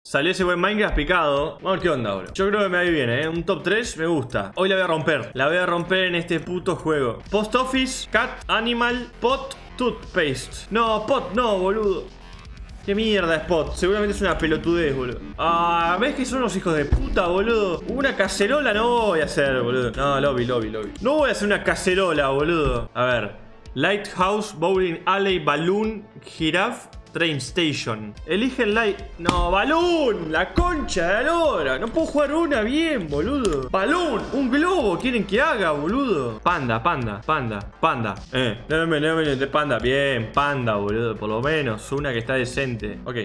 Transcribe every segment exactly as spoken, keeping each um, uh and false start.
Salió ese buen Minecraft picado. Vamos a ver qué onda, boludo. Yo creo que me va a ir bien, ¿eh? Un top tres me gusta. Hoy la voy a romper. La voy a romper en este puto juego. Post Office, Cat, Animal, Pot, Toothpaste. No, Pot no, boludo. ¿Qué mierda es Pot? Seguramente es una pelotudez, boludo. Ah, ¿ves que son los hijos de puta, boludo? Una cacerola no voy a hacer, boludo. No, lobby, lobby, lobby. No voy a hacer una cacerola, boludo. A ver. Lighthouse, Bowling Alley, Balloon, Giraffe, Train Station. Elige el light. No, Balloon. La concha de la lora. No puedo jugar una bien, boludo. Balloon. Un globo quieren que haga, boludo. Panda, panda, panda, panda. Eh, no me, no me, de panda. Bien, panda, boludo. Por lo menos una que está decente. Ok.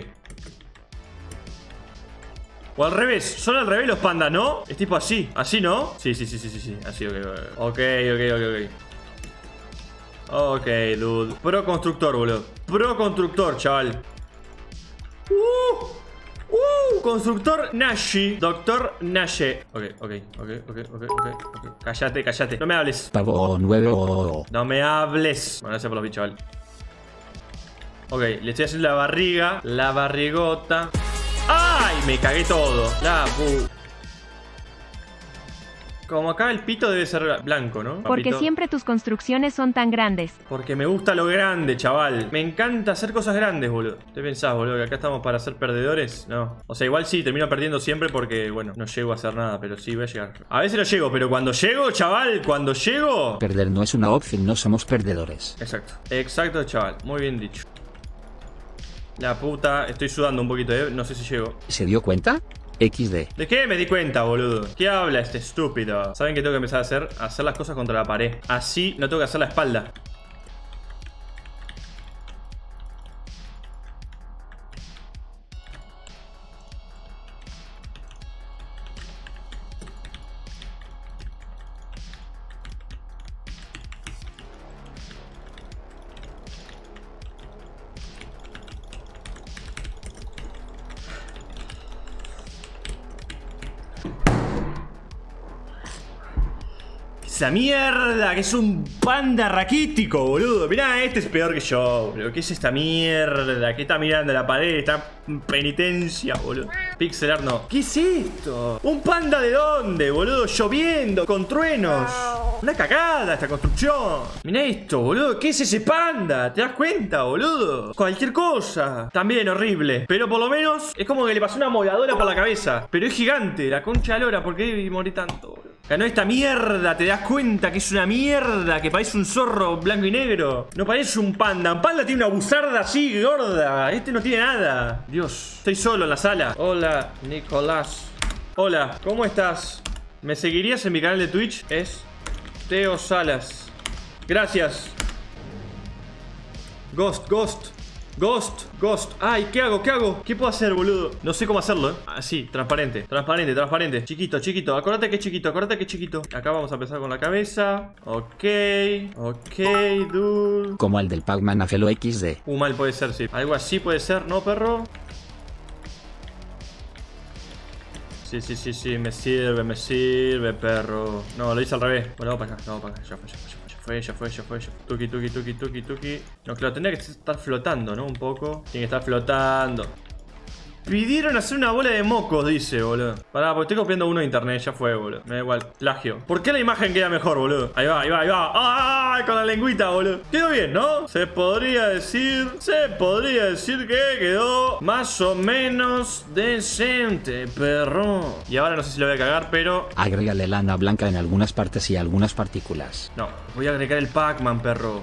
O al revés. Son al revés los pandas, ¿no? Es tipo así. Así, ¿no? Sí, sí, sí, sí, sí, sí. Así, ok, ok. Ok, ok, ok, ok. Ok, dude. Pro constructor, boludo. Pro constructor, chaval. Uh, uh, constructor Nashi. Doctor Nashi. Ok, ok, ok, ok, ok, ok, ok. Cállate, cállate. No me hables. Pavo nuevo. No me hables. Bueno, gracias por los bichos, chaval. Ok, le estoy haciendo la barriga. La barrigota. ¡Ay! Me cagué todo. La pu. Como acá el pito debe ser blanco, ¿no? Papito. Porque siempre tus construcciones son tan grandes. Porque me gusta lo grande, chaval. Me encanta hacer cosas grandes, boludo. ¿Te pensás, boludo, que acá estamos para ser perdedores? No. O sea, igual sí, termino perdiendo siempre porque, bueno, no llego a hacer nada. Pero sí voy a llegar. A veces lo llego, pero cuando llego, chaval, cuando llego... Perder no es una opción, no somos perdedores. Exacto. Exacto, chaval. Muy bien dicho. La puta. Estoy sudando un poquito, ¿eh? No sé si llego. ¿Se dio cuenta? equis de. ¿De qué me di cuenta, boludo? ¿Qué habla este estúpido? ¿Saben qué tengo que empezar a hacer? Hacer las cosas contra la pared. Así no tengo que hacer la espalda. Esa mierda, que es un panda raquítico, boludo. Mirá, este es peor que yo, boludo. ¿Qué es esta mierda? ¿Qué está mirando la pared? Está en penitencia, boludo. Pixelar no. ¿Qué es esto? ¿Un panda de dónde, boludo? Lloviendo, con truenos. Una cagada esta construcción. Mirá esto, boludo. ¿Qué es ese panda? ¿Te das cuenta, boludo? Cualquier cosa. También horrible. Pero por lo menos es como que le pasó una moladora por la cabeza. Pero es gigante, la concha de la lora. ¿Por qué morí tanto, boludo? Ganó esta mierda, ¿te das cuenta que es una mierda? Que parece un zorro blanco y negro. No parece un panda. Un panda tiene una buzarda así, gorda. Este no tiene nada. Dios, estoy solo en la sala. Hola, Nicolás. Hola, ¿cómo estás? ¿Me seguirías en mi canal de Twitch? Es Teo Salas. Gracias. Ghost, Ghost. Ghost, Ghost. Ay, ¿qué hago? ¿Qué hago? ¿Qué puedo hacer, boludo? No sé cómo hacerlo, ¿eh? Así, transparente, transparente, transparente. Chiquito, chiquito, acordate que es chiquito, acordate que es chiquito. Acá vamos a empezar con la cabeza. Ok, ok, dude. Como el del Pac-Man Afelo equis de. Uh, mal puede ser, sí. Algo así puede ser, ¿no, perro? Sí, sí, sí, sí, me sirve, me sirve, perro. No, lo hice al revés. Bueno, vamos para acá, vamos para acá, ya fue, ya fue, ya fue. Fue, ya fue, ya fue, ya fue. Tuki, tuki, tuki, tuki, tuki. No, claro, tendría que estar flotando, ¿no? Un poco. Tiene que estar flotando. Pidieron hacer una bola de mocos, dice, boludo. Pará, porque estoy copiando uno de internet, ya fue, boludo. Me da igual, plagio. ¿Por qué la imagen queda mejor, boludo? Ahí va, ahí va, ahí va. ¡Ay! Con la lengüita, boludo. Quedó bien, ¿no? Se podría decir. Se podría decir que quedó más o menos decente, perro. Y ahora no sé si lo voy a cagar, pero. Agrégale lana blanca en algunas partes y algunas partículas. No, voy a agregar el Pac-Man, perro.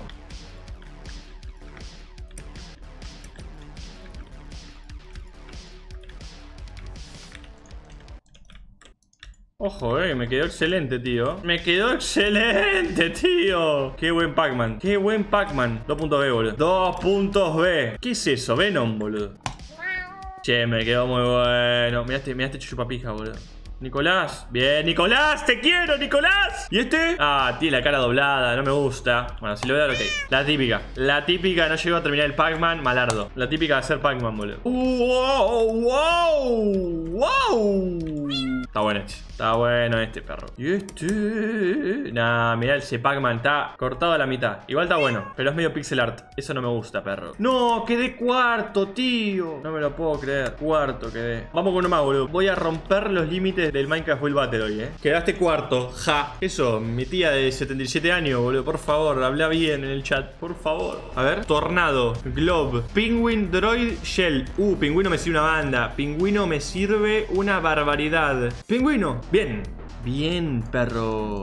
Ojo, eh, me quedó excelente, tío. Me quedó excelente, tío. Qué buen Pac-Man. Qué buen Pac-Man. dos puntos B, boludo. dos puntos B. ¿Qué es eso? Venom, boludo. Che, me quedó muy bueno. Mirá este, mirá este chupapija, boludo. Nicolás. Bien, Nicolás. Te quiero, Nicolás. ¿Y este? Ah, tiene la cara doblada. No me gusta. Bueno, si lo voy a dar, ok. La típica. La típica. No llegó a terminar el Pac-Man. Malardo. La típica de hacer Pac-Man, boludo. ¡Wow! ¡Wow! ¡Wow! Está bueno este. Está bueno este, perro. Y este... Nah, mirá, ese Pac-Man está cortado a la mitad. Igual está bueno, pero es medio pixel art. Eso no me gusta, perro. No, quedé cuarto, tío. No me lo puedo creer. Cuarto quedé. Vamos con uno más, boludo. Voy a romper los límites del Minecraft Build Battle hoy, eh. Quedaste cuarto, ja. Eso, mi tía de setenta y siete años, boludo. Por favor, habla bien en el chat. Por favor. A ver. Tornado, Globe, Penguin, Droid, Shell. Uh, Pingüino me sirve una banda. Pingüino me sirve una barbaridad. Pingüino. Bien. Bien, perro.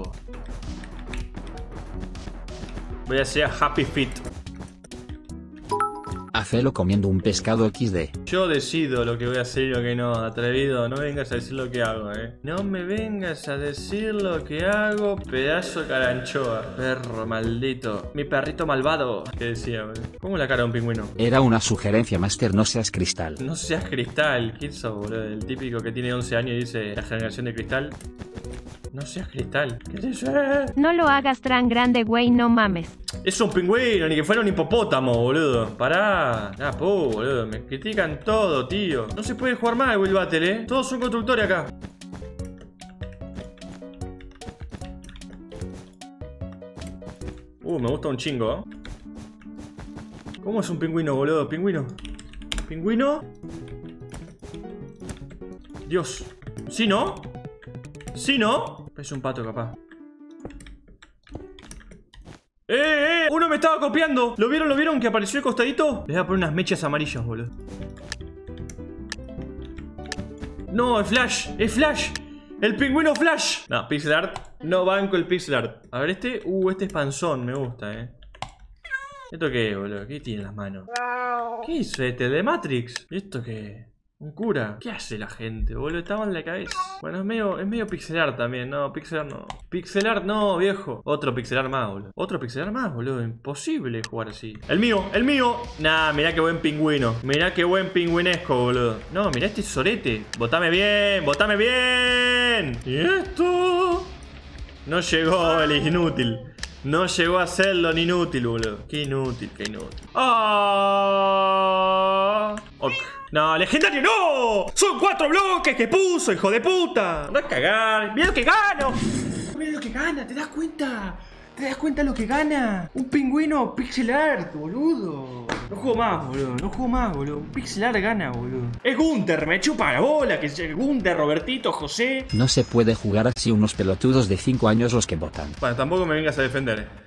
Voy a hacer Happy Feet. Hacelo comiendo un pescado equis de. Yo decido lo que voy a hacer y lo que no, atrevido. No vengas a decir lo que hago, eh. No me vengas a decir lo que hago, pedazo de caranchoa. Perro maldito. Mi perrito malvado. ¿Qué decía, boludo? ¿Cómo la cara de un pingüino? Era una sugerencia, Master, no seas cristal. No seas cristal. ¿Quién sos, boludo? El típico que tiene once años y dice la generación de cristal. No seas cristal. ¿Qué es eso? No lo hagas tan grande, güey, no mames. Es un pingüino, ni que fuera un hipopótamo, boludo. Pará. Ah, po, boludo. Me critican todo, tío. No se puede jugar más el Build Battle, eh. Todos son constructores acá. Uh, me gusta un chingo, ¿eh? ¿Cómo es un pingüino, boludo? ¿Pingüino? ¿Pingüino? Dios. ¿Sí, no? ¿Sí, no? Es un pato, capaz. ¡Eh, eh! Uno me estaba copiando. ¿Lo vieron, lo vieron? Que apareció el costadito. Les voy a poner unas mechas amarillas, boludo. No, es Flash. Es Flash. El pingüino Flash. No, pixel art. No banco el pixel art. A ver este. Uh, este es panzón. Me gusta, eh. ¿Esto qué es, boludo? ¿Qué tiene en las manos? ¿Qué hizo este? ¿El de Matrix? ¿Y esto qué? ¿Un cura? ¿Qué hace la gente, boludo? Estaba en la cabeza. Bueno, es medio, es medio pixelar también. No, pixelar no. Pixelar no, viejo. Otro pixelar más, boludo. Otro pixelar más, boludo. Imposible jugar así. El mío, el mío. Nah, mirá qué buen pingüino. Mirá qué buen pingüinesco, boludo. No, mirá este sorete. Votame bien, votame bien. ¿Y esto? No llegó el inútil. No llegó a hacerlo ni inútil, boludo. Qué inútil, qué inútil. ¡Ah! Ok. No, legendario, no. Son cuatro bloques que puso, hijo de puta. No es cagar. Mira lo que gano. Mira lo que gana, ¿te das cuenta? ¿Te das cuenta lo que gana? Un pingüino pixel art, boludo. No juego más, boludo. No juego más, boludo. Un pixel art gana, boludo. Es Gunter, me chupa la bola. Que es Gunter, Robertito, José. No se puede jugar así, unos pelotudos de cinco años los que votan. Bueno, tampoco me vengas a defender.